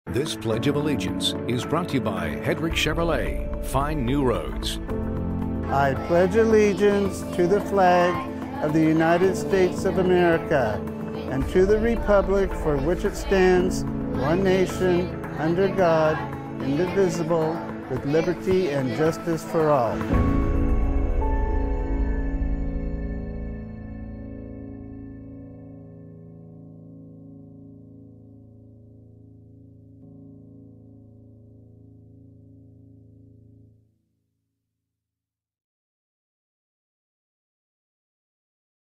This Pledge of Allegiance is brought to you by Hedrick Chevrolet. Find new roads. I pledge allegiance to the flag of the United States of America and to the republic for which it stands, one nation, under God, indivisible, with liberty and justice for all.